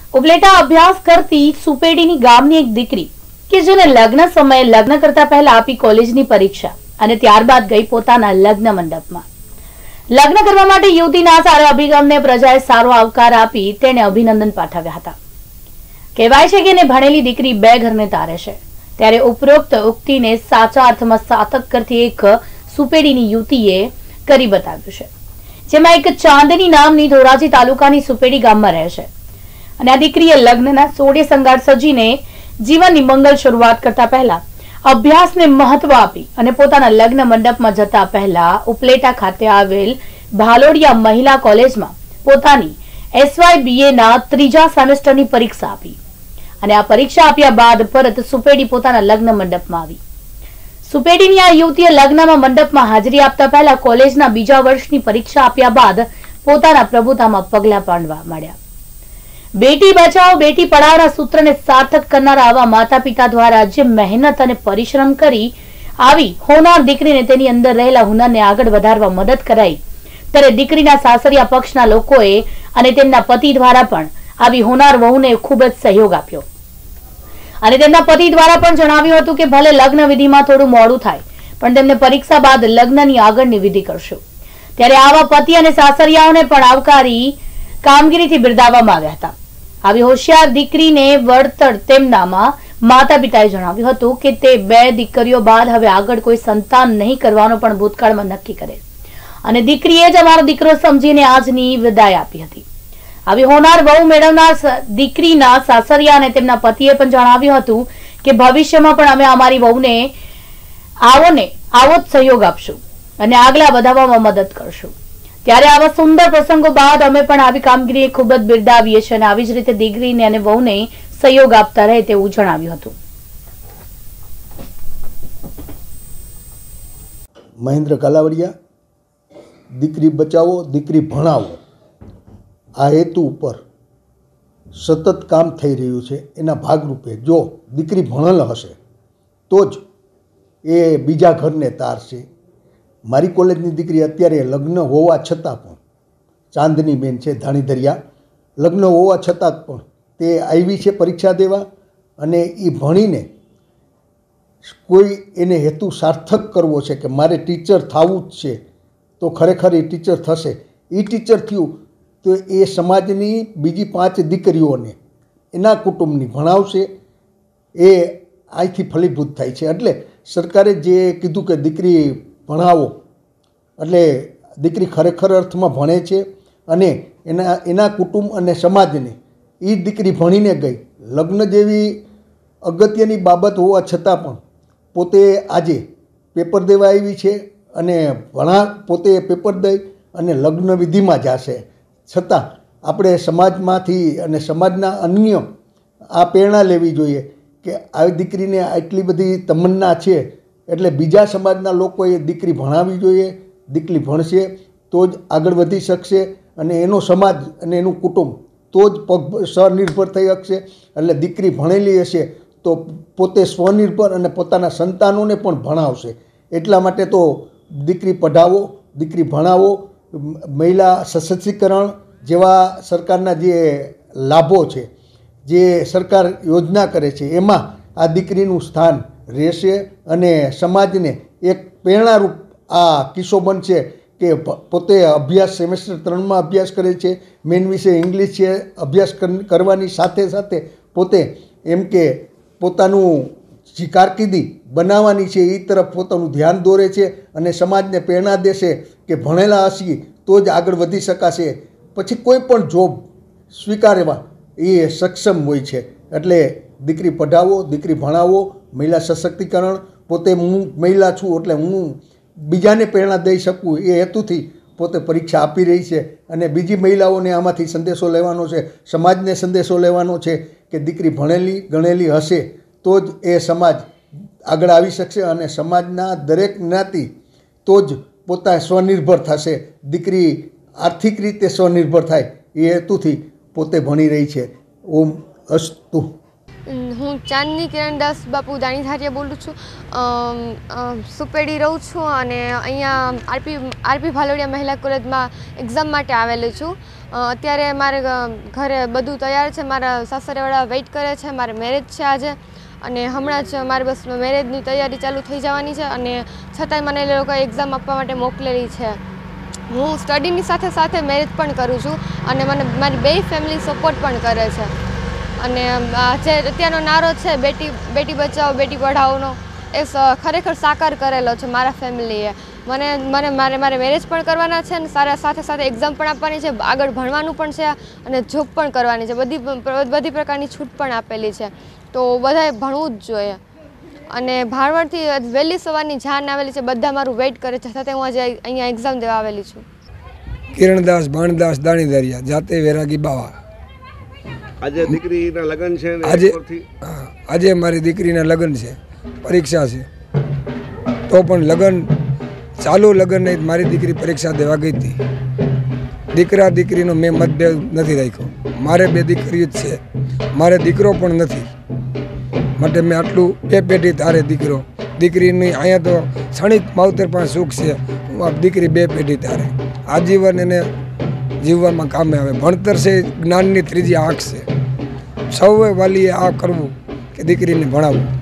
ઉપલેટા અભ્યાસ કરતી સુપેડીની ગામની એક દીકરી કે જેને લગ્ન સમયે લગ્ન કરતા પહેલા આપી કોલેજની પરીક્ષા અને ત્યારબાદ ગઈ પોતાના લગ્ન મંડપમાં। લગ્ન કરવા માટે યુવતીના સારા અભિગમને પ્રજાએ સારો આવકાર આપી તેને અભિનંદન પાઠવ્યા હતા। કહેવાય છે કે એને ભણેલી દીકરી બે ઘરને તારે છે, ત્યારે ઉપરોક્ત ઉક્તિને સાચા અર્થમાં સાર્થક કરતી એક સુપેડીની યુવતીએ કરી બતાવ્યું છે, જેમાં એક ચાંદની નામની ધોરાજી તાલુકાની સુપેડી ગામમાં રહે છે અને આ દીકરીએ લગ્નના સોળે સંગાર સજીને જીવનની મંગલ શરૂઆત કરતા પહેલા અભ્યાસને મહત્વ આપી અને પોતાના લગ્ન મંડપમાં જતા પહેલા ઉપલેટા ખાતે આવેલ ભાલોડિયા મહિલા કોલેજમાં પોતાની SYBA ના ત્રીજા સેમેસ્ટરની પરીક્ષા આપી અને આ પરીક્ષા આપ્યા બાદ પરત સુપેડી પોતાના લગ્ન મંડપમાં આવી। સુપેડીની આ યુવતીએ લગ્નમાં મંડપમાં હાજરી આપતા પહેલા કોલેજના બીજા વર્ષની પરીક્ષા આપ્યા બાદ પોતાના પ્રભુતામાં પગલા માંડવા માંડ્યા। બેટી બચાવો બેટી પઢાઓના સૂત્રને સાર્થક કરનારા આવા માતા પિતા દ્વારા જે મહેનત અને પરિશ્રમ કરી આવી હોનાર દીકરીને તેની અંદર રહેલા હુનરને આગળ વધારવા મદદ કરાઈ, ત્યારે દીકરીના સાસરિયા પક્ષના લોકોએ અને તેમના પતિ દ્વારા પણ આવી હોનાર વહુને ખૂબ જ સહયોગ આપ્યો અને તેમના પતિ દ્વારા પણ જણાવ્યું હતું કે ભલે લગ્ન વિધિમાં થોડું મોડું થાય પણ તેમને પરીક્ષા બાદ લગ્નની આગળની વિધિ કરશું। ત્યારે આવા પતિ અને સાસરિયાઓને પણ આવકારી કામગીરીથી બિરદાવવામાં આવ્યા હતા। આવી હોશિયાર દીકરીને વળતર તેમનામાં માતા પિતાએ જણાવ્યું હતું કે તે બે દીકરીઓ બાદ હવે આગળ કોઈ સંતાન નહીં કરવાનો પણ ભૂતકાળમાં નક્કી કરે અને દીકરીએ જ અમારો દીકરો સમજીને આજની વિદાય આપી હતી। આવી હોનાર વહુ મેળવનાર દીકરીના સાસરિયા અને તેમના પતિએ પણ જણાવ્યું હતું કે ભવિષ્યમાં પણ અમે અમારી વહુને આવો જ સહયોગ આપશું અને આગલા વધારવામાં મદદ કરશું। ત્યારે આવા સુંદર પ્રસંગો બાદ અમે પણ આવી કામગીરી ખૂબ જ બિરદાવીએ છીએ અને આવી જ રીતે દીકરીને અને વહુને સહયોગ આપતા રહે તેવું જણાવ્યું હતું। મહેન્દ્ર કાલાવડિયા, દીકરી બચાવો દીકરી ભણાવો આ હેતુ ઉપર સતત કામ થઈ રહ્યું છે। એના ભાગરૂપે જો દીકરી ભણેલ હશે તો જ એ બીજા ઘરને તારશે। મારી કોલેજની દીકરી અત્યારે લગ્ન હોવા છતાં પણ, ચાંદની બેન છે ધાણીધરિયા, લગ્ન હોવા છતાં પણ તે આવી છે પરીક્ષા દેવા અને એ ભણીને કોઈ એને હેતુ સાર્થક કરવો છે કે મારે ટીચર થવું જ છે તો ખરેખર એ ટીચર થશે। એ ટીચર થયું તો એ સમાજની બીજી 5 દીકરીઓને એના કુટુંબની ભણાવશે, એ અહીંથી ફલીભૂત થાય છે। એટલે સરકારે જે કીધું કે દીકરી ભણાવો એટલે દીકરી ખરેખર અર્થમાં ભણે છે અને એના કુટુંબ અને સમાજને એ દીકરી ભણીને ગઈ। લગ્ન જેવી અગત્યની બાબત હોવા છતાં પણ પોતે આજે પેપર દેવા આવી છે અને પોતે પેપર દઈ અને લગ્ન વિધિમાં જશે। છતાં આપણે સમાજમાંથી અને સમાજના અન્ય આ પ્રેરણા લેવી જોઈએ કે આવી દીકરીને આટલી બધી તમન્ના છે એટલે બીજા સમાજના લોકોએ દીકરી ભણાવવી જોઈએ। દીકરી ભણશે તો જ આગળ વધી શકશે અને એનો સમાજ અને એનું કુટુંબ તો જ સ્વનિર્ભર થઈ શકશે। એટલે દીકરી ભણેલી હશે તો પોતે સ્વનિર્ભર અને પોતાના સંતાનોને પણ ભણાવશે। એટલા માટે તો દીકરી પઢાવો દીકરી ભણાવો, મહિલા સશક્તિકરણ જેવા સરકારના જે લાભો છે, જે સરકાર યોજના કરે છે એમાં આ દીકરીનું સ્થાન રહેશે અને સમાજને એક પ્રેરણારૂપ આ કિસ્સો બનશે કે પોતે અભ્યાસ સેમેસ્ટર 3માં અભ્યાસ કરે છે, મેઇન વિષય ઇંગ્લિશ છે, અભ્યાસ કરવાની સાથે સાથે પોતે એમ કે પોતાનું જે કારકિર્દી બનાવવાની છે એ તરફ પોતાનું ધ્યાન દોરે છે અને સમાજને પ્રેરણા દેશે કે ભણેલા હશે તો જ આગળ વધી શકાશે, પછી કોઈ પણ જોબ સ્વીકારવા એ સક્ષમ હોય છે। એટલે દીકરી પઢાવો દીકરી ભણાવો, મહિલા સશક્તિકરણ, પોતે હું મહિલા છું એટલે હું બીજાને પ્રેરણા દઈ શકું એ હેતુથી પોતે પરીક્ષા આપી રહી છે અને બીજી મહિલાઓને આમાંથી સંદેશો લેવાનો છે, સમાજને સંદેશો લેવાનો છે કે દીકરી ભણેલી ગણેલી હશે તો જ એ સમાજ આગળ આવી શકશે અને સમાજના દરેક જ્ઞાતિ તો જ પોતા સ્વનિર્ભર થશે। દીકરી આર્થિક રીતે સ્વનિર્ભર થાય એ હેતુથી પોતે ભણી રહી છે। ઓમ અસ્તુ। હું ચાંદની કિરણદાસ બાપુ દાણીધારિયા બોલું છું, સુપેડી રહું છું અને અહીંયા આરપી ભાલોડિયા મહિલા કોલેજમાં એક્ઝામ માટે આવેલી છું। અત્યારે મારે ઘરે બધું તૈયાર છે, મારા સાસરેવાળા વેઇટ કરે છે, મારે મેરેજ છે આજે, અને હમણાં જ મારે બસ મેરેજની તૈયારી ચાલુ થઈ જવાની છે, અને છતાંય મને એ લોકો એક્ઝામ આપવા માટે મોકલેલી છે. હું સ્ટડીની સાથે સાથે મેરેજ પણ કરું છું, અને મને મારી બે ફેમિલી સપોર્ટ પણ કરે છે. અને જે અત્યારનો નારો છે બેટી બચાવો બેટી પઢાઓનો, એ ખરેખર સાકાર કરેલો છે મારા ફેમિલીએ. મારે મેરેજ પણ કરવાના છે, અને સાથે સાથે એક્ઝામ પણ આપવાની છે, આગળ ભણવાનું પણ છે, અને જોબ પણ કરવાની છે. બધી પ્રકારની છૂટ પણ આપેલી છે. તો બધાએ ભણવું જ જોઈએ. અને ભાણવડથી વહેલી સવારની જાન આવેલી છે, બધા મારું વેઇટ કરે છે, છતાં હું આજે અહીંયા એક્ઝામ દેવા આવેલી છું. કિરણદાસ ભાણદાસ દાણીધરિયા, જાતે વેરાગી બાવા. આજે દીકરીના લગ્ન છે ને આજે મારી દીકરીના લગ્ન છે, પરીક્ષા છે, તો પણ ચાલુ લગ્ન નહીં, મારી દીકરી પરીક્ષા દેવા ગઈ હતી. દીકરા દીકરીનો મેં મતભેદ નથી રાખ્યો. મારે બે દીકરીઓ જ છે, મારે દીકરો પણ નથી, માટે મેં આટલું બે પેઢી તારે દીકરીની અહીંયા તો ક્ષણિક માવતર પણ સુખ છે, દીકરી બે પેઢી તારે આજીવન એને જીવવામાં કામે આવે. ભણતર છે જ્ઞાનની ત્રીજી આંખ છે. સૌએ વાલીએ આ કરવું કે દીકરીને ભણાવવું.